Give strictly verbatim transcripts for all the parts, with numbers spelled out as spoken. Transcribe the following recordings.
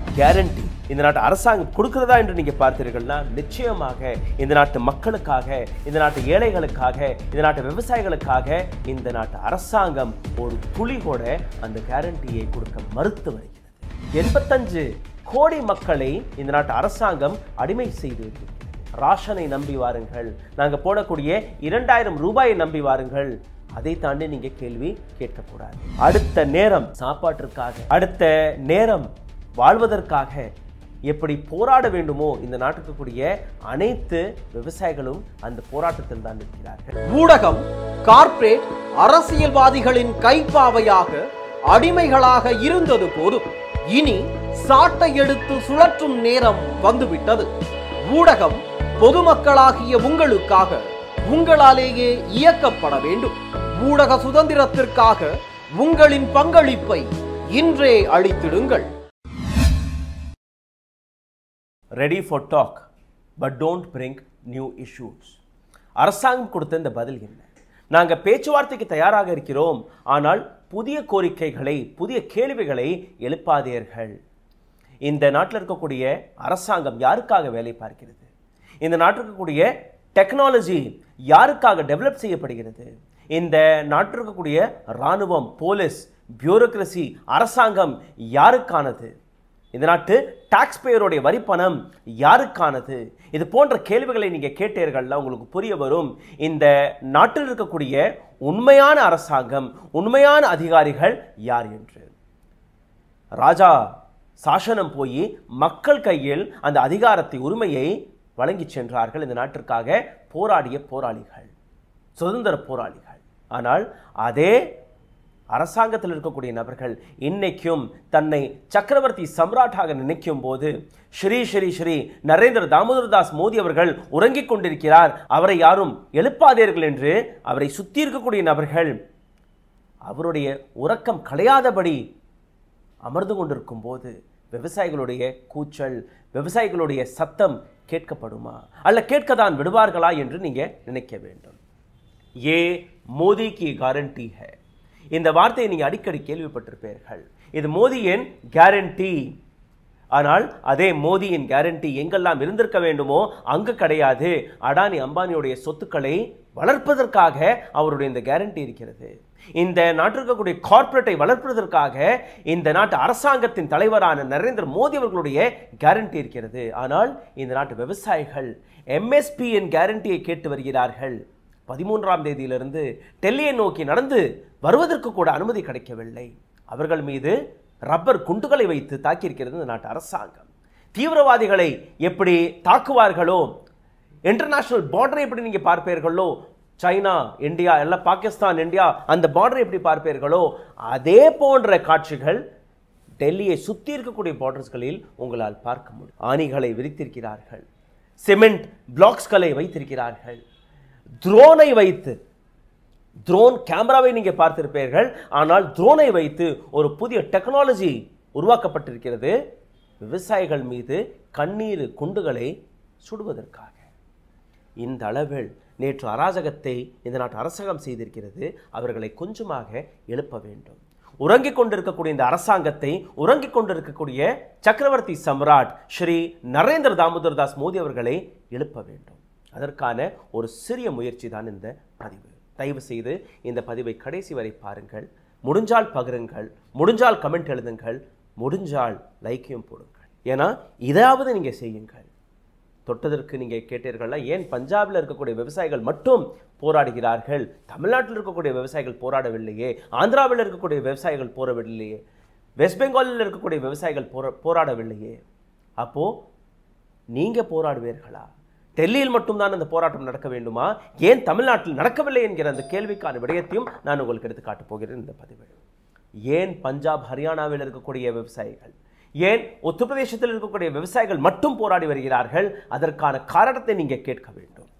Guarantee இந்த நாட்டு அரசாங்கம் கொடுக்கிறதா என்று நீங்க பார்த்தீர்கள்னா நிச்சயமாக இந்த நாட்டு மக்களுக்காக, இந்த நாட்டு ஏழைகளுக்காக, இந்த நாட்டு விவசாயிகளுக்காக இந்த நாட்டு அரசாங்கம் ஒரு துளி கூட அந்த கேரண்டியை கொடுக்க மறுத்து வருகிறது. எண்பத்தஞ்சு கோடி மக்களை இந்த நாட்டு அரசாங்கம் அடிமை செய்து வருகிறது. ராஷனை நம்பி வாருங்கள், நாங்க போடக்கூடிய இரண்டாயிரம் ரூபாயை நம்பி வாருங்கள், அதை தாண்டி நீங்க கேள்வி கேட்கக்கூடாது. அடுத்த நேரம் சாப்பாட்டிற்காக, அடுத்த நேரம் வாழ்வதற்காக எப்படி போராட வேண்டுமோ இந்த நாட்டுக்கு கூடிய அனைத்து விவசாயிகளும் அந்த போராட்டத்தில் தான் இருக்கிறார்கள். ஊடகம் கார்ப்பரேட் அரசியல்வாதிகளின் கைப்பாவையாக அடிமைகளாக இருந்தது போதும், இனி சாட்டை எடுத்து சுழற்றும் நேரம் வந்துவிட்டது. ஊடகம் பொதுமக்களாகிய உங்களுக்காக, உங்களாலேயே இயக்கப்பட வேண்டும். ஊடக சுதந்திரத்திற்காக உங்களின் பங்களிப்பை இன்றே அளித்திடுங்கள். Ready for talk but don't bring new issues. அரசாங்கம் கொடுத்த இந்த பதில் என்ன? நாங்கள் பேச்சுவார்த்தைக்கு தயாராக இருக்கிறோம், ஆனால் புதிய கோரிக்கைகளை, புதிய கேள்விகளை எழுப்பாதீர்கள். இந்த நாட்டில் இருக்கக்கூடிய அரசாங்கம் யாருக்காக வேலை பார்க்கிறது? இந்த நாட்டில் இருக்கக்கூடிய டெக்னாலஜி யாருக்காக டெவலப் செய்யப்படுகிறது? இந்த நாட்டில் இருக்கக்கூடிய இராணுவம், போலீஸ், பியூரோக்ரசி, அரசாங்கம் யாருக்கானது? இந்த நாட்டு டாக்ஸ் பேயருடைய வரி பணம் யாருக்கானது? இது போன்ற கேள்விகளை நீங்க கேட்டீர்கள்ல உங்களுக்கு புரிய வரும் இந்த நாட்டில் இருக்கக்கூடிய உண்மையான அரசாங்கம், உண்மையான அதிகாரிகள் யார் என்று. ராஜா சாசனம் போய் மக்கள் கையில் அந்த அதிகாரத்தை, உரிமையை வழங்கி சென்றார்கள் இந்த நாட்டிற்காக போராடிய போராளிகள், சுதந்திர போராளிகள். ஆனால் அதே அரசாங்கத்தில் இருக்கக்கூடிய நபர்கள் இன்னைக்கும் தன்னை சக்கரவர்த்தி சம்ராட்டாக நினைக்கும் போது ஸ்ரீ ஸ்ரீ ஸ்ரீ நரேந்திர தாமோதர் தாஸ் மோடி அவர்கள் உறங்கிக் கொண்டிருக்கிறார், அவரை யாரும் எழுப்பாதீர்கள் என்று அவரை சுற்றி இருக்கக்கூடிய நபர்கள் அவருடைய உறக்கம் களையாதபடி அமர்ந்து கொண்டிருக்கும் போது விவசாயிகளுடைய கூச்சல், விவசாயிகளுடைய சத்தம் கேட்கப்படுமா, அல்ல கேட்கத்தான் விடுவார்களா என்று நீங்க நினைக்க வேண்டும். ஏ மோடி கி கேரண்டி ஹை. இந்த வார்த்தையை நீங்க அடிக்கடி கேள்விப்பட்டிருப்பீர்கள். இது மோடியின் கேரண்டி. ஆனால் அதே மோடியின் கேரண்டி எங்கெல்லாம் இருந்திருக்க வேண்டுமோ அங்கு கிடையாது. அடானி அம்பானியுடைய சொத்துக்களை வளர்ப்பதற்காக அவருடைய இந்த கேரண்டி இருக்கிறது. இந்த நாட்டில் இருக்கக்கூடிய கார்ப்பரேட்டை வளர்ப்பதற்காக இந்த நாட்டு அரசாங்கத்தின் தலைவரான நரேந்திர மோடி அவர்களுடைய கேரண்டி இருக்கிறது. ஆனால் இந்த நாட்டு விவசாயிகள் எம்எஸ்பியின் கேரண்டியை கேட்டு வருகிறார்கள். பதிமூன்றாம் தேதியிலிருந்து டெல்லியை நோக்கி நடந்து வருவதற்கு கூட அனுமதி கிடைக்கவில்லை. அவர்கள் மீது ரப்பர் குண்டுகளை வைத்து தாக்கியிருக்கிறது இந்த நாட்டு அரசாங்கம். தீவிரவாதிகளை எப்படி தாக்குவார்களோ, இன்டர்நேஷனல் பார்டரை எப்படி நீங்க பார்ப்பீர்களோ, சைனா, இந்தியா, எல்லாம் பாகிஸ்தான், இந்தியா அந்த பார்டரை எப்படி பார்ப்பீர்களோ அதே போன்ற காட்சிகள் டெல்லியை சுற்றி இருக்கக்கூடிய பார்டர்ஸ்களில் உங்களால் பார்க்க முடியும். ஆணிகளை விரித்திருக்கிறார்கள், சிமெண்ட் பிளாக்ஸ்களை வைத்திருக்கிறார்கள், ட்ரோனை வைத்து, ட்ரோன் கேமராவை நீங்க பார்த்திருப்பீர்கள், ஆனால் ட்ரோனை வைத்து ஒரு புதிய டெக்னாலஜி உருவாக்கப்பட்டிருக்கிறது விவசாயிகள் மீது கண்ணீர் குண்டுகளை சுடுவதற்காக. இந்த அளவில் நேற்று அராஜகத்தை இந்த நாட்டு அரசாங்கம் செய்திருக்கிறது. அவர்களை கொஞ்சமாக எழுப்ப வேண்டும். உறங்கிக் கொண்டிருக்கக்கூடிய இந்த அரசாங்கத்தை, உறங்கிக் கொண்டிருக்கக்கூடிய சக்கரவர்த்தி சம்ராட் ஸ்ரீ நரேந்திர தாமோதர் தாஸ் மோடி அவர்களை எழுப்ப வேண்டும். அதற்கான ஒரு சிறிய முயற்சி தான் இந்த பதிவு. தயவு செய்து இந்த பதிவை கடைசி வரை பாருங்கள். முடிஞ்சால் பகிருங்கள், முடிஞ்சால் கமெண்ட் எழுதுங்கள், முடிஞ்சால் லைக்கையும் போடுங்கள். ஏன்னா இதாவது நீங்க செய்யுங்கள். தொட்டதற்கு நீங்க கேட்டீர்கள்னா, ஏன் பஞ்சாபில் இருக்கக்கூடிய விவசாயிகள் மட்டும் போராடுகிறார்கள், தமிழ்நாட்டில் இருக்கக்கூடிய விவசாயிகள் போராடவில்லையே, ஆந்திராவில் இருக்கக்கூடிய விவசாயிகள் போராடவில்லையே, வெஸ்ட் பெங்காலில் இருக்கக்கூடிய விவசாயிகள் போரா போராடவில்லையே அப்போ நீங்க போராடுவீர்களா? டெல்லியில் மட்டும்தான் அந்த போராட்டம் நடக்க வேண்டுமா? ஏன் தமிழ்நாட்டில் நடக்கவில்லை என்கிற அந்த கேள்விக்கான விடயத்தையும் நான் உங்களுக்கு எடுத்து காட்டப் போகிறேன் இந்த பதிவில். ஏன் பஞ்சாப், ஹரியானாவில் இருக்கக்கூடிய விவசாயிகள், ஏன் உத்தரப்பிரதேசத்தில் இருக்கக்கூடிய விவசாயிகள் மட்டும் போராடி வருகிறார்கள்? அதற்கான காரணத்தை நீங்க கேட்க வேண்டும்.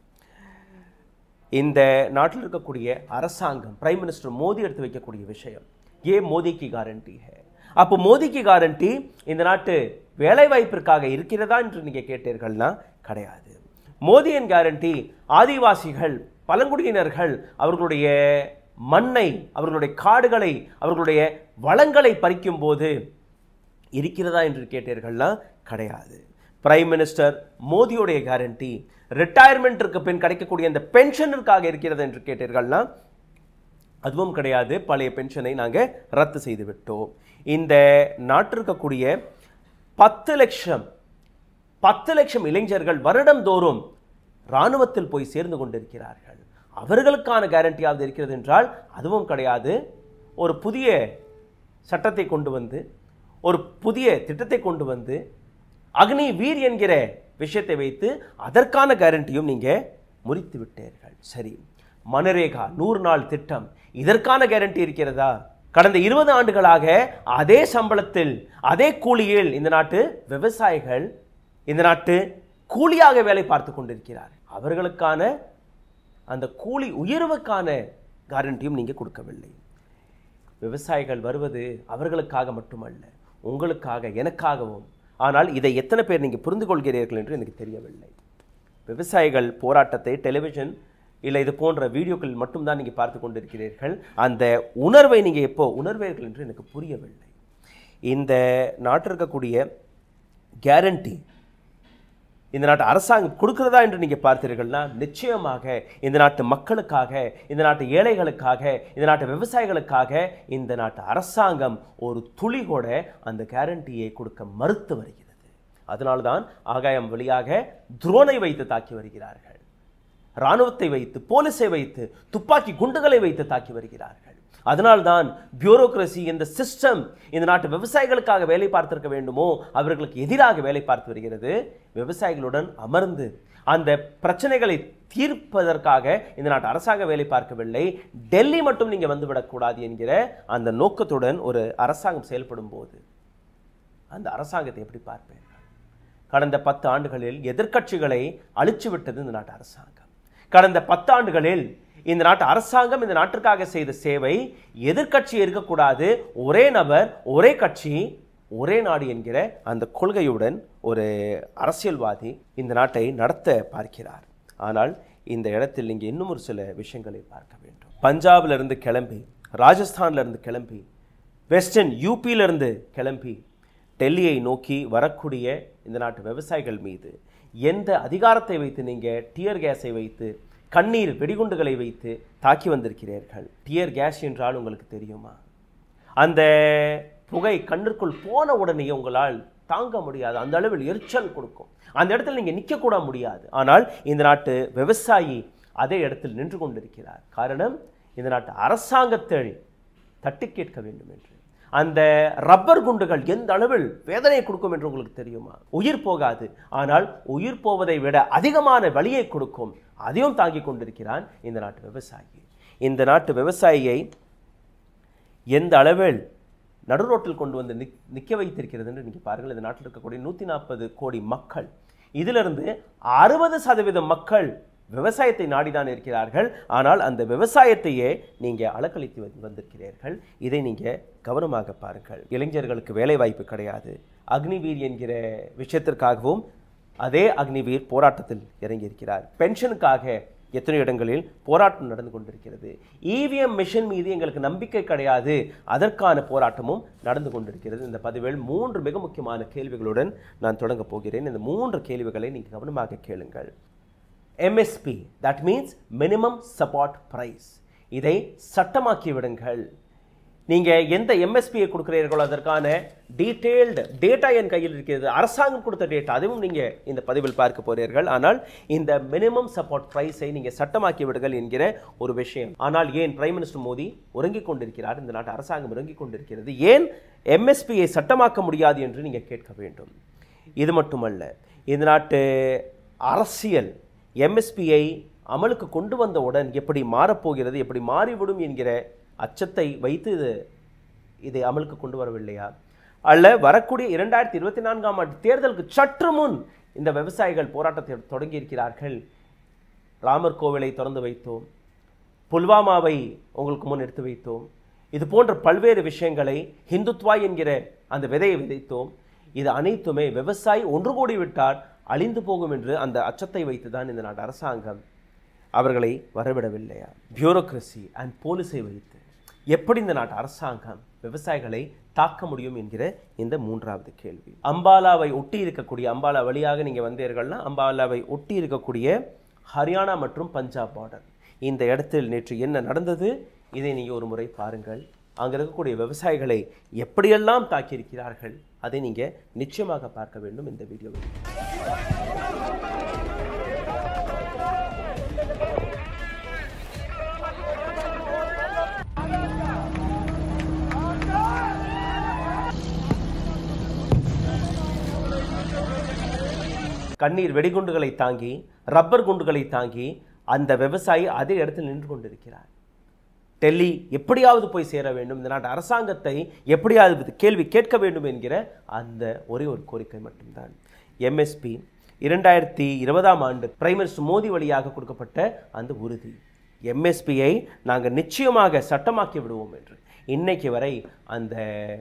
இந்த நாட்டில் இருக்கக்கூடிய அரசாங்கம், பிரைம் மினிஸ்டர் மோடி எடுத்து வைக்கக்கூடிய விஷயம், ஏ மோடிக்கு கேரண்டி ஹை. அப்போ மோடிக்கு கேரண்டி இந்த நாட்டு வேலை வாய்ப்பிற்காக இருக்கிறதா என்று நீங்க கேட்டீர்கள்னா கிடையாது. மோடியின் கேரண்டி ஆதிவாசிகள், பழங்குடியினர்கள் அவர்களுடைய மண்ணை, அவர்களுடைய காடுகளை, அவர்களுடைய வளங்களை பறிக்கும் போது இருக்கிறதா என்று கேட்டீர்கள்னா கிடையாது. பிரைம் மினிஸ்டர் மோடியுடைய கேரண்டி ரிட்டையர்மெண்ட்டிற்கு பின் கிடைக்கக்கூடிய அந்த பென்ஷனிற்காக இருக்கிறது என்று கேட்டீர்கள்னா அதுவும் கிடையாது. பழைய பென்ஷனை நாங்கள் ரத்து செய்து விட்டோம். இந்த நாட்டிற்கக்கூடிய பத்து லட்சம் பத்து லட்சம் இளைஞர்கள் வருடந்தோறும் இராணுவத்தில் போய் சேர்ந்து கொண்டிருக்கிறார்கள். அவர்களுக்கான கேரண்டியாவது இருக்கிறது என்றால் அதுவும் கிடையாது. ஒரு புதிய சட்டத்தை கொண்டு வந்து ஒரு புதிய திட்டத்தை கொண்டு வந்து அக்னி வீர் என்கிற விஷயத்தை வைத்து அதற்கான கேரண்டியும் நீங்க முறித்து விட்டீர்கள். சரி, மனரேகா நூறு நாள் திட்டம், இதற்கான கேரண்டி இருக்கிறதா? கடந்த இருபது ஆண்டுகளாக அதே சம்பளத்தில் அதே கூலியில் இந்த நாட்டு விவசாயிகள் இந்த நாட்டு கூலியாக வேலை பார்த்து கொண்டிருக்கிறார். அவர்களுக்கான அந்த கூலி உயர்வுக்கான கேரண்டியும் நீங்க கொடுக்கவில்லை. விவசாயிகள் வருவது அவர்களுக்காக மட்டுமல்ல, உங்களுக்காக, எனக்காகவும். ஆனால் இதை எத்தனை பேர் நீங்கள் புரிந்து கொள்கிறீர்கள் என்று எனக்கு தெரியவில்லை. விவசாயிகள் போராட்டத்தை டெலிவிஷன் இல்லை இது போன்ற வீடியோக்கள் மட்டும்தான் நீங்கள் பார்த்து கொண்டிருக்கிறீர்கள். அந்த உணர்வை நீங்கள் எப்போ உணர்வீர்கள் என்று எனக்கு புரியவில்லை. இந்த நாட்டில் இருக்கக்கூடிய கேரண்டி இந்த நாட்டு அரசாங்கம் கொடுக்கிறதா என்று நீங்கள் பார்த்தீர்கள்னா நிச்சயமாக இந்த நாட்டு மக்களுக்காக, இந்த நாட்டு ஏழைகளுக்காக, இந்த நாட்டு விவசாயிகளுக்காக இந்த நாட்டு அரசாங்கம் ஒரு துளி கூட அந்த கேரண்டியை கொடுக்க மறுத்து வருகிறது. அதனால்தான் ஆகாயம் வழியாக ட்ரோனை வைத்து தாக்கி வருகிறார்கள், இராணுவத்தை வைத்து, போலீஸை வைத்து, துப்பாக்கி குண்டுகளை வைத்து தாக்கி வருகிறார்கள். அதனால்தான் பியூரோக்ரசி, இந்த சிஸ்டம் இந்த நாட்டு விவசாயிகளுக்காக வேலை பார்த்திருக்க வேண்டுமோ அவர்களுக்கு எதிராக வேலை பார்த்து வருகிறது. விவசாயிகளுடன் அமர்ந்து அந்த பிரச்சனைகளை தீர்ப்பதற்காக இந்த நாட்டு அரசாங்கம் வேலை பார்க்கவில்லை. டெல்லி மட்டும் நீங்க வந்துவிடக்கூடாது என்கிற அந்த நோக்கத்துடன் ஒரு அரசாங்கம் செயல்படும் போது அந்த அரசாங்கத்தை எப்படி பார்ப்பீர்கள்? கடந்த பத்து ஆண்டுகளில் எதிர்க்கட்சிகளை அழிச்சு விட்டது இந்த நாட்டு அரசாங்கம். கடந்த பத்து ஆண்டுகளில் இந்த நாட்டு அரசாங்கம் இந்த நாட்டிற்காக செய்த சேவை, எதிர்க்கட்சி இருக்கக்கூடாது, ஒரே நபர், ஒரே கட்சி, ஒரே நாடு என்கிற அந்த கொள்கையுடன் ஒரு அரசியல்வாதி இந்த நாட்டை நடத்த பார்க்கிறார். ஆனால் இந்த இடத்தில் நீங்கள் இன்னும் ஒரு சில விஷயங்களை பார்க்க வேண்டும். பஞ்சாப்ல இருந்து கிளம்பி, ராஜஸ்தான்ல இருந்து கிளம்பி, வெஸ்டர்ன் யூபியிலிருந்து கிளம்பி டெல்லியை நோக்கி வரக்கூடிய இந்த நாட்டு விவசாயிகள் மீது எந்த அதிகாரத்தை வைத்து நீங்கள் டியர் கேஸை வைத்து, கண்ணீர் வெடிகுண்டுகளை வைத்து தாக்கி வந்திருக்கிறீர்கள்? டியர் கேஸ் என்றால் உங்களுக்கு தெரியுமா? அந்த புகை கண்ணிற்குள் போன உடனே உங்களால் தாங்க முடியாது, அந்த அளவில் எரிச்சல் கொடுக்கும். அந்த இடத்துல நீங்க நிற்க கூட முடியாது. ஆனால் இந்த நாட்டு விவசாயி அதே இடத்தில் நின்று கொண்டிருக்கிறார். காரணம், இந்த நாட்டு அரசாங்கத்தை தட்டி கேட்க வேண்டும் என்று. அந்த ரப்பர் குண்டுகள் எந்த அளவில் வேதனை கொடுக்கும் என்று உங்களுக்கு தெரியுமா? உயிர் போகாது, ஆனால் உயிர் போவதை விட அதிகமான வலியை கொடுக்கும். அதையும் தாங்கிக் கொண்டிருக்கிறான் இந்த நாட்டு விவசாயி. இந்த நாட்டு விவசாயியை எந்த அளவில் நடுரோட்டில் கொண்டு வந்து நிற்க வைத்திருக்கிறது என்று நீங்க பாருங்கள். இந்த நாட்டில் இருக்கக்கூடிய நூத்தி நாற்பது கோடி மக்கள், இதிலிருந்து அறுபது சதவீதம் மக்கள் விவசாயத்தை நாடிதான் இருக்கிறார்கள். ஆனால் அந்த விவசாயத்தையே நீங்க அலக்களித்து வந்திருக்கிறீர்கள். இதை நீங்க கவனமாக பாருங்கள். இளைஞர்களுக்கு வேலை வாய்ப்பு கிடையாது. அக்னிவீர் என்கிற விஷயத்திற்காகவும் அதே அக்னிவீர் போராட்டத்தில் இறங்கியிருக்கிறார். பென்ஷனுக்காக எத்தனை இடங்களில் போராட்டம் நடந்து கொண்டிருக்கிறது. இவிஎம் மிஷின் மீது எங்களுக்கு நம்பிக்கை கிடையாது, அதற்கான போராட்டமும் நடந்து கொண்டிருக்கிறது. இந்த பதிவில் மூன்று மிக முக்கியமான கேள்விகளுடன் நான் தொடங்க போகிறேன். இந்த மூன்று கேள்விகளை நீங்கள் கவனமாக கேளுங்கள். MSP, that means minimum support price, இதை சட்டமாக்கி விடுங்கள். நீங்க எந்த எம்எஸ்பியை கொடுக்கிறீர்களோ அதற்கான டீடைல்டு டேட்டா என் கையில் இருக்கிறது. அரசாங்கம் கொடுத்த டேட்டா, அதுவும் நீங்க இந்த பதிவில் பார்க்க போறீர்கள். ஆனால் இந்த மினிமம் சப்போர்ட் பிரைஸை நீங்க சட்டமாக்கி விடுங்கள் என்கிற ஒரு விஷயம். ஆனால் ஏன் பிரைம் மினிஸ்டர் மோடி உறங்கிக் கொண்டிருக்கிறார்? இந்த நாட்டு அரசாங்கம் உறங்கிக் கொண்டிருக்கிறது. ஏன் எம்எஸ்பியை சட்டமாக்க முடியாது என்று நீங்க கேட்க வேண்டும். இது மட்டுமல்ல, இந்த நாட்டு அரசியல் எம்எஸ்பியை அமலுக்கு கொண்டு வந்தவுடன் எப்படி மாறப்போகிறது, எப்படி மாறிவிடும் என்கிற அச்சத்தை வைத்து இது இதை அமலுக்கு கொண்டு வரவில்லையா? அல்ல வரக்கூடிய இரண்டாயிரத்தி இருபத்தி நான்காம் ஆண்டு தேர்தலுக்கு சற்று முன் இந்த விவசாயிகள் போராட்டத்தை தொடங்கி இருக்கிறார்கள். ராமர் கோவிலை திறந்து வைத்தோம், புல்வாமாவை உங்களுக்கு முன் எடுத்து வைத்தோம், இது போன்ற பல்வேறு விஷயங்களை, ஹிந்துத்வா என்கிற அந்த விதையை விதைத்தோம். இது அனைத்துமே விவசாயி ஒன்று கூடி விட்டால் அழிந்து போகும் என்று அந்த அச்சத்தை வைத்துதான் இந்த நாட்டு அரசாங்கம் அவர்களை வரவிடவில்லையா? பியூரோக்ரசி அண்ட் போலீஸை வைத்து எப்படி இந்த நாட்டு அரசாங்கம் விவசாயிகளை தாக்க முடியும் என்கிற இந்த மூன்றாவது கேள்வி. அம்பாலாவை ஒட்டி இருக்கக்கூடிய, அம்பாலா வழியாக நீங்கள் வந்தீர்கள்னா அம்பாலாவை ஒட்டி இருக்கக்கூடிய ஹரியானா மற்றும் பஞ்சாப் பார்டர், இந்த இடத்தில் நேற்று என்ன நடந்தது இதை நீங்கள் ஒரு முறை பாருங்கள். அங்கே இருக்கக்கூடிய விவசாயிகளை எப்படியெல்லாம் தாக்கியிருக்கிறார்கள் அதை நீங்கள் நிச்சயமாக பார்க்க வேண்டும் இந்த வீடியோவில். கண்ணீர் வெடிகுண்டுகளை தாங்கி, ரப்பர் குண்டுகளை தாங்கி அந்த விவசாயி அதே இடத்தில் நின்று கொண்டிருக்கிறார். டெல்லி எப்படியாவது போய் சேர வேண்டும், இந்த நாட்டு அரசாங்கத்தை எப்படியாவது கேள்வி கேட்க வேண்டும் என்கிற அந்த ஒரே ஒரு கோரிக்கை மட்டும்தான். எம்எஸ்பி இரண்டாயிரத்தி இருபதாம் ஆண்டு பிரைம் மினிஸ்டர் மோடி வழியாக கொடுக்கப்பட்ட அந்த உறுதி, எம்எஸ்பியை நாங்கள் நிச்சயமாக சட்டமாக்கி விடுவோம் என்று இன்னைக்கு வரை அந்த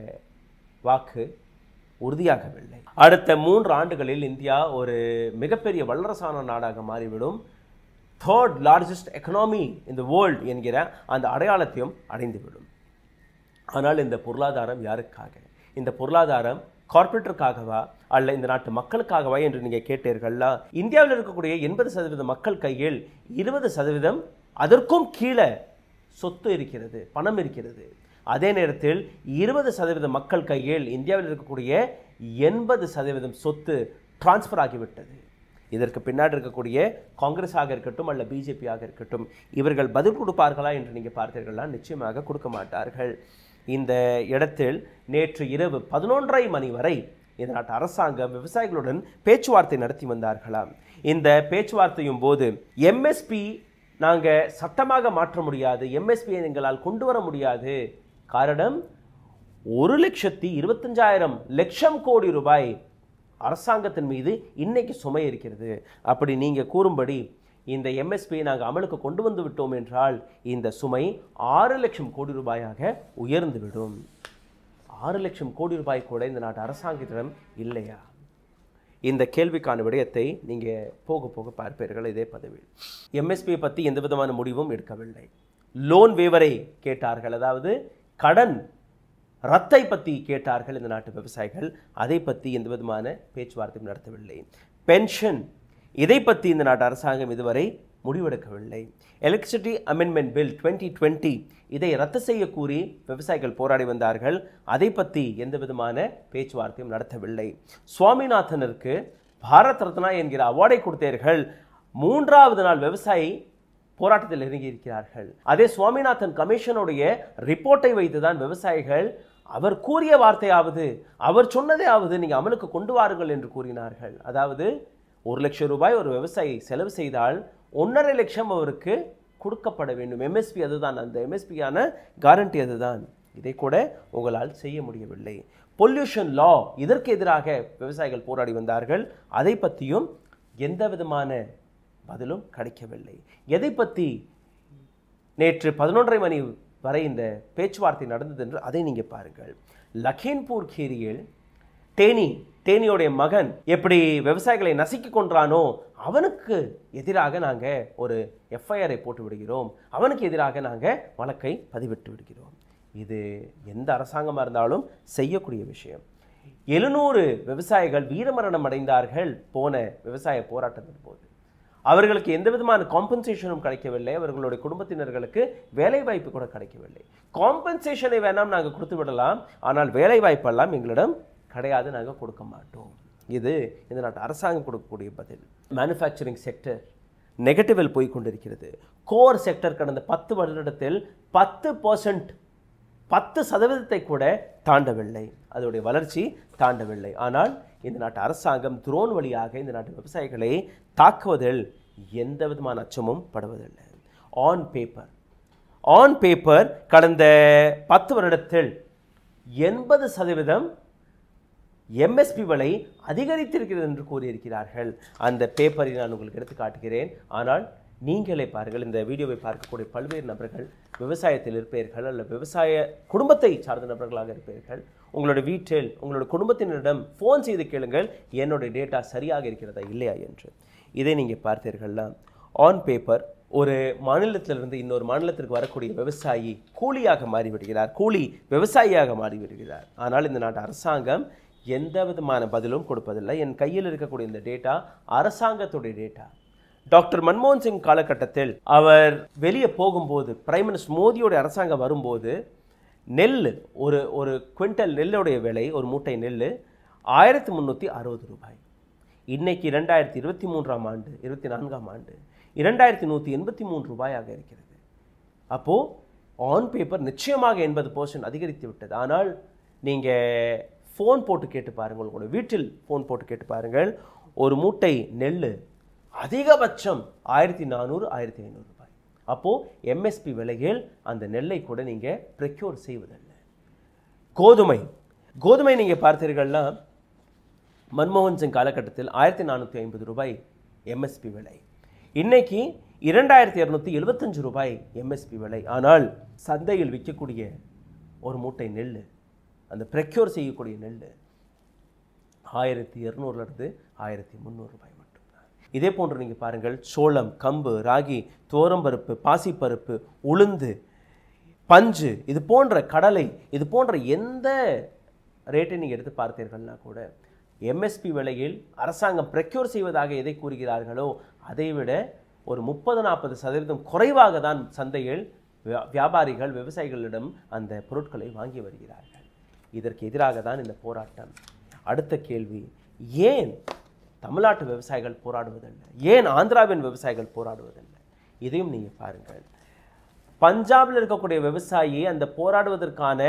வாக்கு உறுதியாகவில்லை. அடுத்த மூன்று ஆண்டுகளில் இந்தியா ஒரு மிகப்பெரிய வல்லரசான நாடாக மாறிவிடும், third largest economy in the world என்கிற அந்த அடையாளத்தையும் அடைந்துவிடும். ஆனால் இந்த பொருளாதாரம் யாருக்காக? இந்த பொருளாதாரம் கார்பரேட்டருக்காகவா அல்ல இந்த நாட்டு மக்களுக்காகவா என்று நீங்கள் கேட்டீர்களா? இந்தியாவில் இருக்கக்கூடிய எண்பது சதவீத மக்கள் கையில் இருபது சதவீதம் அதற்கும் கீழே சொத்து இருக்கிறது, பணம் இருக்கிறது. அதே நேரத்தில் இருபது சதவீத மக்கள் கையில் இந்தியாவில் இருக்கக்கூடிய எண்பது சதவீதம் சொத்து டிரான்ஸ்ஃபர் ஆகிவிட்டது. இதற்கு பின்னாடி இருக்கக்கூடிய காங்கிரஸாக இருக்கட்டும் அல்ல பிஜேபியாக இருக்கட்டும், இவர்கள் பதில் கொடுப்பார்களா என்று நீங்கள் பார்த்தீர்களா? நிச்சயமாக கொடுக்க மாட்டார்கள். இந்த இடத்தில் நேற்று இரவு பதினொன்றரை மணி வரை இந்த நாட்டு அரசாங்கம் விவசாயிகளுடன் பேச்சுவார்த்தை நடத்தி வந்தார்களாம். இந்த பேச்சுவார்த்தையும் போது எம்எஸ்பி நாங்கள் சட்டமாக மாற்ற முடியாது, எம்எஸ்பியை எங்களால் கொண்டு வர முடியாது. காரணம், ஒரு லட்சத்தி இருபத்தஞ்சாயிரம் லட்சம் கோடி ரூபாய் அரசாங்கத்தின் மீது இன்னைக்கு சுமை இருக்கிறது. அப்படி நீங்கள் கூறும்படி இந்த எம்எஸ்பியை நாங்கள் அமலுக்கு கொண்டு வந்து விட்டோம் என்றால் இந்த சுமை ஆறு லட்சம் கோடி ரூபாயாக உயர்ந்துவிடும். ஆறு லட்சம் கோடி ரூபாய் கூட இந்த நாட்டு அரசாங்கத்திடம் இல்லையா? இந்த கேள்விக்கான விடயத்தை நீங்கள் போக போக பார்ப்பீர்கள் இதே பதவியில். எம்எஸ்பியை பற்றி எந்த விதமான முடிவும் எடுக்கவில்லை. லோன் வேவரை கேட்டார்கள், அதாவது கடன் ரத்தை பற்றி கேட்டார்கள் இந்த நாட்டு விவசாயிகள். அதை பற்றி எந்த விதமான பேச்சுவார்த்தையும் நடத்தவில்லை. பென்ஷன் இதை பற்றி இந்த நாட்டு அரசாங்கம் இதுவரை முடிவெடுக்கவில்லை. Electricity amendment bill twenty twenty இதை ரத்து செய்ய கூறி விவசாயிகள் போராடி வந்தார்கள். அதை பற்றி எந்த விதமான பேச்சுவார்த்தையும் நடத்தவில்லை. சுவாமிநாதனுக்கு பாரத் ரத்னா என்கிற அவார்டை கொடுத்தீர்கள். மூன்றாவது நாள் விவசாயி போராட்டத்தில் இறங்கி இருக்கிறார்கள். அதே சுவாமிநாதன் கமிஷனுடைய ரிப்போர்ட்டை வைத்துதான் விவசாயிகள் அவர் கூறிய வார்த்தையாவது, அவர் சொன்னதையாவது நீங்கள் அமலுக்கு கொண்டு வாருங்கள் என்று கூறினார்கள். அதாவது ஒரு லட்சம் ரூபாய் ஒரு விவசாயி செலவு செய்தால் ஒன்றரை லட்சம் அவருக்கு கொடுக்கப்பட வேண்டும். எம்எஸ்பி அதுதான், அந்த எம்எஸ்பியான கேரண்டி அதுதான். இதை கூட உங்களால் செய்ய முடியவில்லை. பொல்யூஷன் லா இதற்கு எதிராக விவசாயிகள் போராடி வந்தார்கள். அதை பற்றியும் எந்த விதமான பதிலும் கிடைக்கவில்லை. எதை பற்றி நேற்று பதினொன்றரை மணி வரை இந்த பேச்சுவார்த்தை நடந்தது என்று அதை நீங்கள் பாருங்கள். லக்கிம்பூர் கீரியில் தேனி தேனியோடைய மகன் எப்படி விவசாயிகளை நசுக்கி கொன்றானோ அவனுக்கு எதிராக நாங்கள் ஒரு எஃப்ஐஆரை போட்டு விடுகிறோம், அவனுக்கு எதிராக நாங்கள் வழக்கை பதிவிட்டு விடுகிறோம். இது எந்த அரசாங்கமாக இருந்தாலும் செய்யக்கூடிய விஷயம். எழுநூறு விவசாயிகள் வீரமரணம் அடைந்தார்கள் போன விவசாய போராட்டத்தின் போது. அவர்களுக்கு எந்த விதமான காம்பன்சேஷனும் கிடைக்கவில்லை. அவர்களுடைய குடும்பத்தினர்களுக்கு வேலை வாய்ப்பு கூட கிடைக்கவில்லை. காம்பன்சேஷனை வேணாம் நாங்கள் கொடுத்து விடலாம், ஆனால் வேலை வாய்ப்பெல்லாம் எங்களிடம் கிடையாது, நாங்கள் கொடுக்க மாட்டோம். இது இந்த நாட்டு அரசாங்கம் கொடுக்கக்கூடிய பதில். மேனுஃபேக்சரிங் செக்டர் நெகட்டிவில் போய் கொண்டிருக்கிறது. கோர் செக்டர் கடந்த பத்து வருடத்தில் பத்து பர்சன்ட் பத்து சதவீதத்தை கூட தாண்டவில்லை, அதோடைய வளர்ச்சி தாண்டவில்லை. ஆனால் இந்த நாட்டு அரசாங்கம் ட்ரோன் வழியாக இந்த நாட்டு விவசாயிகளை தாக்குவதில் எந்த விதமான அச்சமும் படுவதில்லை. ஆன் பேப்பர் ஆன் பேப்பர் கடந்த பத்து வருடத்தில் எண்பது சதவீதம் எம்எஸ்பி விலை அதிகரித்திருக்கிறது என்று கூறியிருக்கிறார்கள். அந்த பேப்பரை நான் உங்களுக்கு எடுத்து காட்டுகிறேன். ஆனால் நீங்களே பாருங்கள், இந்த வீடியோவை பார்க்கக்கூடிய பல்வேறு நபர்கள் விவசாயத்தில் இருப்பீர்கள், அல்ல விவசாய குடும்பத்தை சார்ந்த நபர்களாக இருப்பீர்கள். உங்களோட வீட்டில் உங்களோட குடும்பத்தினரிடம் ஃபோன் செய்து கேளுங்கள், என்னுடைய டேட்டா சரியாக இருக்கிறதா இல்லையா என்று. இதை நீங்கள் பார்த்தீர்கள்னா ஆன் பேப்பர் ஒரு மாநிலத்திலிருந்து இன்னொரு மாநிலத்திற்கு வரக்கூடிய விவசாயி கூலியாக மாறிவிடுகிறார், கூலி விவசாயியாக மாறிவிடுகிறார். ஆனால் இந்த நாட்டு அரசாங்கம் எந்த விதமான பதிலும் கொடுப்பதில்லை. என் கையில் இருக்கக்கூடிய இந்த டேட்டா அரசாங்கத்துடைய டேட்டா. டாக்டர் மன்மோகன் சிங் காலகட்டத்தில் அவர் வெளியே போகும்போது, பிரைம் மினிஸ்டர் மோடியோடைய அரசாங்கம் வரும்போது, நெல் ஒரு ஒரு குவிண்டல் நெல்லுடைய விலை, ஒரு மூட்டை நெல் ஆயிரத்தி முந்நூற்றி அறுபது ரூபாய். இன்னைக்கு இரண்டாயிரத்தி இருபத்தி மூன்றாம் ஆண்டு இருபத்தி நான்காம் ஆண்டு இரண்டாயிரத்தி நூற்றி எண்பத்தி மூன்று ரூபாயாக இருக்கிறது. அப்போது ஆன் பேப்பர் நிச்சயமாக எண்பது பர்சன்ட் அதிகரித்து விட்டது. ஆனால் நீங்கள் ஃபோன் போட்டு கேட்டு பாருங்கள், உங்களோட வீட்டில் ஃபோன் போட்டு கேட்டு பாருங்கள், ஒரு மூட்டை நெல் அதிகபட்சம் ஆயிரத்தி நானூறு ஆயிரத்தி ஐநூறு ரூபாய். அப்போது எம்எஸ்பி விலையில் அந்த நெல்லை கூட நீங்கள் ப்ரெக்யூர் செய்வதில்லை. கோதுமை கோதுமை நீங்கள் பார்த்தீர்கள்னா மன்மோகன் சிங் காலகட்டத்தில் ஆயிரத்தி நானூற்றி ஐம்பது ரூபாய் எம்எஸ்பி விலை. இன்னைக்கு இரண்டாயிரத்தி இரநூத்தி எழுபத்தஞ்சு ரூபாய் எம்எஸ்பி விலை. ஆனால் சந்தையில் விற்கக்கூடிய ஒரு மூட்டை நெல், அந்த ப்ரெக்யூர் செய்யக்கூடிய நெல் ஆயிரத்தி இரநூறுலேருந்து ஆயிரத்தி முந்நூறு ரூபாய் மட்டும்தான். இதே போன்று நீங்கள் பாருங்கள், சோளம், கம்பு, ராகி, துவரம்பருப்பு, பாசிப்பருப்பு, உளுந்து, பஞ்சு, இது போன்ற கடலை, இது போன்ற எந்த ரேட்டை நீங்கள் எடுத்து பார்த்தீர்கள்னா கூட எம்எஸ்பி விலையில் அரசாங்கம் ப்ரெக்யூர் செய்வதாக எதை கூறுகிறார்களோ அதை விட ஒரு முப்பது நாற்பது சதவீதம் குறைவாக தான் சந்தையில் வியாபாரிகள் விவசாயிகளிடம் அந்த பொருட்களை வாங்கி வருகிறார்கள். இதற்கு எதிராக தான் இந்த போராட்டம். அடுத்த கேள்வி, ஏன் தமிழ்நாட்டு விவசாயிகள் போராடுவதில்லை? ஏன் ஆந்திராவின் விவசாயிகள் போராடுவதில்லை? இதையும் நீங்கள் பாருங்கள். பஞ்சாபில் இருக்கக்கூடிய விவசாயி அந்த போராடுவதற்கான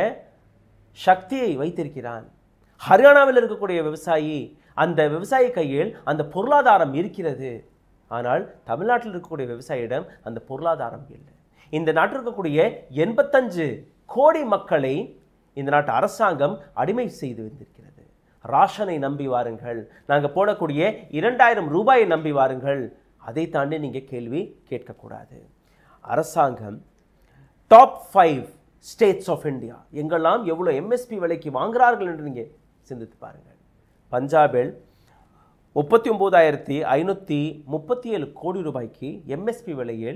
சக்தியை வைத்திருக்கிறான். ஹரியானாவில் இருக்கக்கூடிய விவசாயி, அந்த விவசாயி கையில் அந்த பொருளாதாரம் இருக்கிறது. ஆனால் தமிழ்நாட்டில் இருக்கக்கூடிய விவசாயியிடம் அந்த பொருளாதாரம் இல்லை. இந்த நாட்டில் இருக்கக்கூடிய எண்பத்தஞ்சு கோடி மக்களை இந்த நாட்டு அரசாங்கம் அடிமை செய்து வந்திருக்கிறது. ராஷனை நம்பி வாருங்கள், நாங்கள் போடக்கூடிய இரண்டாயிரம் ரூபாயை நம்பி வாருங்கள், அதை தாண்டி நீங்கள் கேள்வி கேட்கக்கூடாது. அரசாங்கம் top five states of India எங்கெல்லாம் எவ்வளோ எம்எஸ்பி விலைக்கு வாங்குகிறார்கள் என்று நீங்கள் சிந்தித்து பாருங்கள். பஞ்சாபில் முப்பத்தி ஒன்பதாயிரத்தி ஐநூற்றி முப்பத்தி ஏழு கோடி ரூபாய்க்கு எம்எஸ்பி விலையில்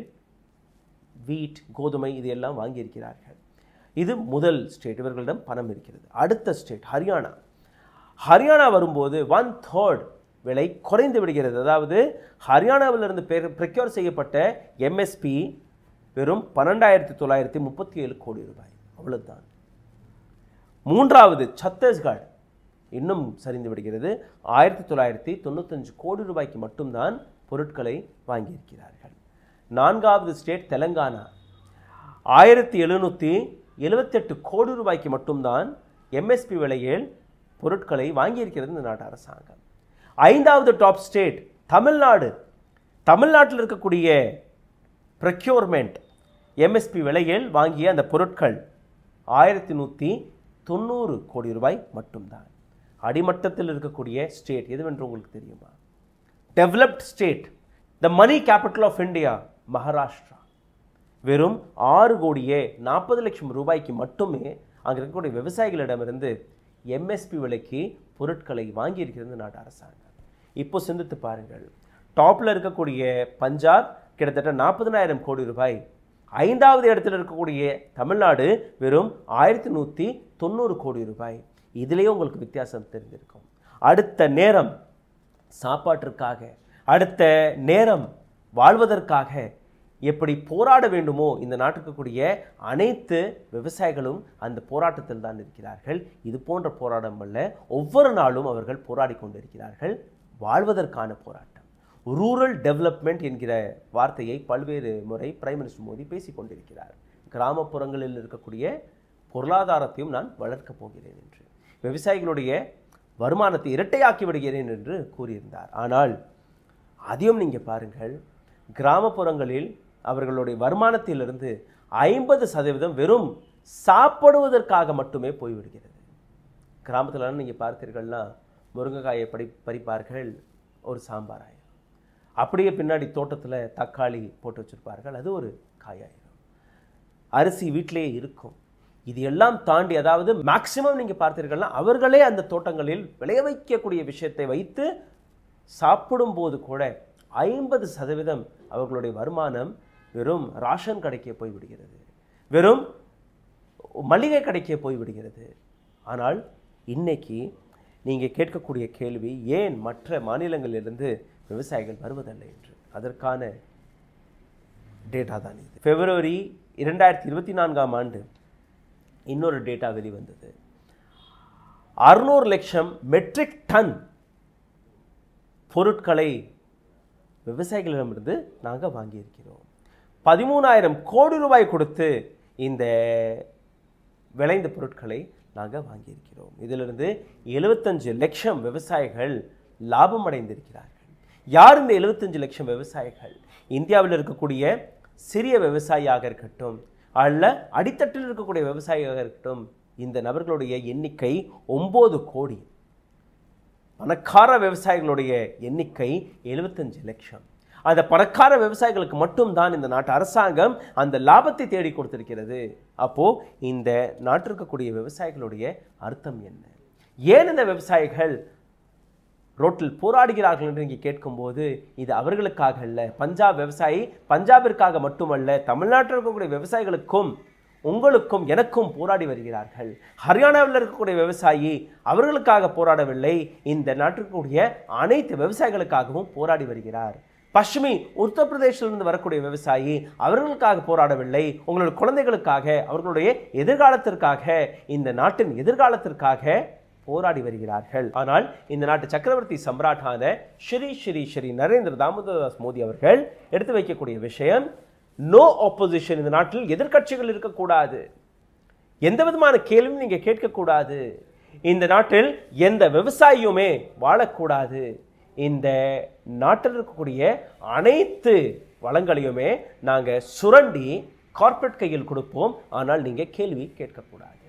வீட், கோதுமை இது எல்லாம் வாங்கியிருக்கிறார்கள். இது முதல் ஸ்டேட், இவர்களிடம் பணம் இருக்கிறது. அடுத்த ஸ்டேட் ஹரியானா. ஹரியானா வரும்போது ஒன் தேர்ட் விலை குறைந்து விடுகிறது. அதாவது ஹரியானாவிலிருந்து ப்ரெக்யூர் செய்யப்பட்ட எம்எஸ்பி வெறும் பன்னெண்டாயிரத்தி தொள்ளாயிரத்தி முப்பத்தி ஏழு கோடி ரூபாய், அவ்வளவுதான். மூன்றாவது சத்தீஸ்கர் இன்னும் சரிந்து விடுகிறது. ஆயிரத்தி தொள்ளாயிரத்தி தொண்ணூத்தஞ்சு கோடி ரூபாய்க்கு மட்டும்தான் பொருட்களை வாங்கியிருக்கிறார்கள். நான்காவது ஸ்டேட் தெலங்கானா. ஆயிரத்தி எழுநூற்றி எழுபத்தெட்டு கோடி ரூபாய்க்கு மட்டும்தான் எம்எஸ்பி விலையில் பொருட்களை வாங்கியிருக்கிறது இந்த நாட்டு அரசாங்கம். ஐந்தாவது டாப் ஸ்டேட் தமிழ்நாடு. தமிழ்நாட்டில் இருக்கக்கூடிய ப்ரெக்யூர்மெண்ட் எம்எஸ்பி விலையில் வாங்கிய அந்த பொருட்கள் ஆயிரத்தி நூற்றி தொண்ணூறு கோடி ரூபாய் மட்டும்தான். அடிமட்டத்தில் இருக்கக்கூடிய ஸ்டேட் எதுவென்று உங்களுக்கு தெரியுமா? Developed state, the money capital of India, Maharashtra. வெறும் ஆறு கோடியே நாற்பது லட்சம் ரூபாய்க்கு மட்டுமே அங்கே இருக்கக்கூடிய விவசாயிகளிடமிருந்து எம்எஸ்பி விலைக்கு பொருட்களை வாங்கியிருக்கிறது நாட்டு அரசாங்கம். இப்போ சிந்தித்து பாருங்கள், டாப்பில் இருக்கக்கூடிய பஞ்சாப் கிட்டத்தட்ட நாற்பதனாயிரம் கோடி ரூபாய், ஐந்தாவது இடத்தில் இருக்கக்கூடிய தமிழ்நாடு வெறும் ஆயிரத்தி நூற்றி தொண்ணூறு கோடி ரூபாய். இதிலேயே உங்களுக்கு வித்தியாசம் தெரிந்திருக்கும். அடுத்த நேரம் சாப்பாட்டிற்காக, அடுத்த நேரம் வாழ்வதற்காக எப்படி போராட வேண்டுமோ இந்த நாட்டுக்கு கூடிய அனைத்து விவசாயிகளும் அந்த போராட்டத்தில் தான் இருக்கிறார்கள். இது போன்ற போராட்டம் அல்ல, ஒவ்வொரு நாளும் அவர்கள் போராடி கொண்டிருக்கிறார்கள். வாழ்வதற்கான போராட்டம். ரூரல் டெவலப்மெண்ட் என்கிற வார்த்தையை பல்வேறு முறை பிரைம் மினிஸ்டர் மோடி பேசிக் கொண்டிருக்கிறார். கிராமப்புறங்களில் இருக்கக்கூடிய பொருளாதாரத்தையும் நான் வளர்க்கப் போகிறேன் என்று, விவசாயிகளுடைய வருமானத்தை இரட்டையாக்கி விடுகிறேன் என்று கூறியிருந்தார். ஆனால் அதையும் நீங்கள் பாருங்கள், கிராமப்புறங்களில் அவர்களுடைய வருமானத்திலிருந்து ஐம்பது சதவீதம் வெறும் சாப்பிடுவதற்காக மட்டுமே போய்விடுகிறது. கிராமத்தில் நீங்கள் பார்த்தீர்கள்னா முருங்கைக்காயை படி பறிப்பார்கள், ஒரு சாம்பாராயிரும். அப்படியே பின்னாடி தோட்டத்தில் தக்காளி போட்டு வச்சுருப்பார்கள், அது ஒரு காயாயிரும். அரிசி வீட்டிலேயே இருக்கும். இது எல்லாம் தாண்டி, அதாவது மேக்சிமம் நீங்கள் பார்த்தீர்கள்னா அவர்களே அந்த தோட்டங்களில் விளைய வைக்கக்கூடிய விஷயத்தை வைத்து சாப்பிடும்போது கூட ஐம்பது சதவீதம் அவர்களுடைய வருமானம் வெறும் ராஷன் கடைக்கே போய் விடுகிறது, வெறும் மளிகை கடைக்கே போய் விடுகிறது. ஆனால் இன்னைக்கு நீங்கள் கேட்கக்கூடிய கேள்வி, ஏன் மற்ற மாநிலங்களிலிருந்து விவசாயிகள் வருவதில்லை என்று. அதற்கான டேட்டா தான் இது. பிப்ரவரி இரண்டாயிரத்தி இருபத்தி நான்காம் ஆண்டு இன்னொரு டேட்டா வெளிவந்தது. அறுநூறு லட்சம் மெட்ரிக் டன் பொருட்களை விவசாயிகளிடமிருந்து நாங்கள் வாங்கியிருக்கிறோம். பதிமூணாயிரம் கோடி ரூபாய் கொடுத்து இந்த விளைந்த பொருட்களை நாங்கள் வாங்கியிருக்கிறோம். இதிலிருந்து எழுபத்தஞ்சு லட்சம் விவசாயிகள் லாபம் அடைந்திருக்கிறார்கள். யார் இந்த எழுபத்தஞ்சு லட்சம் விவசாயிகள்? இந்தியாவில் இருக்கக்கூடிய சிறிய விவசாயியாக இருக்கட்டும், அல்ல அடித்தட்டில் இருக்கக்கூடிய விவசாயியாக இருக்கட்டும், இந்த நபர்களுடைய எண்ணிக்கை ஒன்பது கோடி. பணக்கார விவசாயிகளுடைய எண்ணிக்கை எழுபத்தஞ்சு லட்சம். அந்த பணக்கார விவசாயிகளுக்கு மட்டும்தான் இந்த நாட்டு அரசாங்கம் அந்த லாபத்தை தேடி கொடுத்திருக்கிறது. அப்போ இந்த நாட்டில் இருக்கக்கூடிய விவசாயிகளுடைய அர்த்தம் என்ன? ஏன் இந்த விவசாயிகள் ரோட்டில் போராடுகிறார்கள் என்று இங்கே கேட்கும்போது, இது அவர்களுக்காக அல்ல. பஞ்சாப் விவசாயி பஞ்சாபிற்காக மட்டுமல்ல, தமிழ்நாட்டில் இருக்கக்கூடிய விவசாயிகளுக்கும் உங்களுக்கும் எனக்கும் போராடி வருகிறார்கள். ஹரியானாவில் இருக்கக்கூடிய விவசாயி அவர்களுக்காக போராடவில்லை, இந்த நாட்டிற்குரிய அனைத்து விவசாயிகளுக்காகவும் போராடி வருகிறார். பஷ்மி உத்தரப்பிரதேசிலிருந்து வரக்கூடிய விவசாயி அவர்களுக்காக போராடவில்லை, உங்களுடைய குழந்தைகளுக்காக, அவர்களுடைய எதிர்காலத்திற்காக, இந்த நாட்டின் எதிர்காலத்திற்காக போராடி வருகிறார்கள். ஆனால் இந்த நாட்டு சக்கரவர்த்தி சம்ராட்டான ஸ்ரீ ஸ்ரீ ஸ்ரீ நரேந்திர தாமோதரதாஸ் மோடி அவர்கள் எடுத்து வைக்கக்கூடிய விஷயம், நோ ஆப்போசிஷன். இந்த நாட்டில் எதிர்க்கட்சிகள் இருக்கக்கூடாது, எந்த விதமான கேள்வியும் நீங்க கேட்கக்கூடாது, இந்த நாட்டில் எந்த விவசாயியுமே வாழக்கூடாது, இந்த நாட்டில் இருக்கக்கூடிய அனைத்து வளங்களையுமே நாங்க சுரண்டி கார்ப்பரேட் கையில் கொடுப்போம், ஆனால் நீங்க கேள்வி கேட்கக்கூடாது.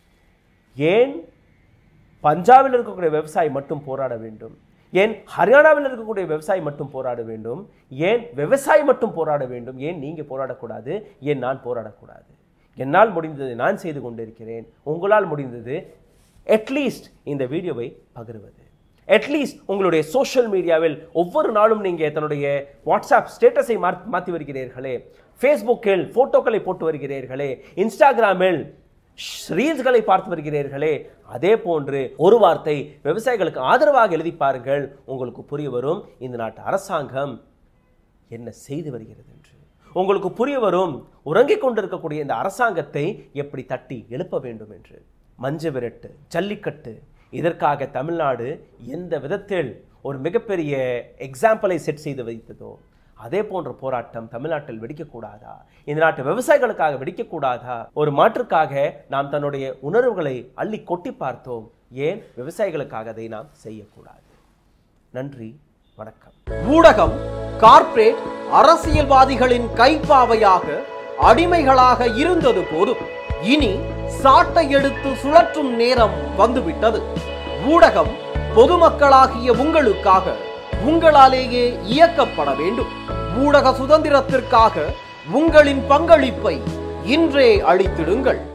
ஏன் பஞ்சாபில் இருக்கக்கூடிய விவசாயி மட்டும் போராட வேண்டும்? ஏன் ஹரியானாவில் இருக்கக்கூடிய விவசாயி மட்டும் போராட வேண்டும்? ஏன் விவசாயி மட்டும் போராட வேண்டும்? ஏன் நீங்க போராடக்கூடாது? ஏன் நான் போராடக்கூடாது? என்னால் முடிந்தது நான் செய்து கொண்டிருக்கிறேன். உங்களால் முடிந்தது அட்லீஸ்ட் இந்த வீடியோவை பகிர்வது, அட்லீஸ்ட் உங்களுடைய சோஷியல் மீடியாவில் ஒவ்வொரு நாளும் நீங்க தன்னுடைய வாட்ஸ்அப் ஸ்டேட்டஸை மாற்றி வருகிறீர்களே, ஃபேஸ்புக்கில் போட்டோக்களை போட்டு வருகிறீர்களே, இன்ஸ்டாகிராமில் ரீல்ஸ்களை பார்த்து வருகிறீர்களே, அதே போன்று ஒரு வார்த்தை விவசாயிகளுக்கு ஆதரவாக எழுதி பாருங்கள். உங்களுக்கு புரிய வரும் இந்த நாட்டு அரசாங்கம் என்ன செய்து வருகிறது என்று. உங்களுக்கு புரிய வரும் உறங்கிக் கொண்டிருக்கக்கூடிய இந்த அரசாங்கத்தை எப்படி தட்டி எழுப்ப வேண்டும் என்று. மஞ்ச விரட்டு, ஜல்லிக்கட்டு, இதற்காக தமிழ்நாடு எந்த விதத்தில் ஒரு மிகப்பெரிய எக்ஸாம்பிளை செட் செய்து வைத்ததோ அதே போன்ற போராட்டம் தமிழ்நாட்டில் வெடிக்கக்கூடாதா? இந்த நாட்டு விவசாயிகளுக்காக வெடிக்கக்கூடாதா? ஒரு மாற்றுக்காக நாம் தன்னுடைய உணர்வுகளை அள்ளி கொட்டி பார்த்தோம், ஏன் விவசாயிகளுக்காக அதை நாம் செய்யக்கூடாது? நன்றி, வணக்கம். ஊடகம் கார்ப்பரேட் அரசியல்வாதிகளின் கைப்பாவையாக அடிமைகளாக இருந்தது போதும், இனி சாட்டை எடுத்து சுழற்றும் நேரம் வந்துவிட்டது. ஊடகம் பொதுமக்களாகிய உங்களுக்காக உங்களாலேயே இயக்கப்பட வேண்டும். ஊடக சுதந்திரத்திற்காக உங்களின் பங்களிப்பை இன்றே அளித்திடுங்கள்.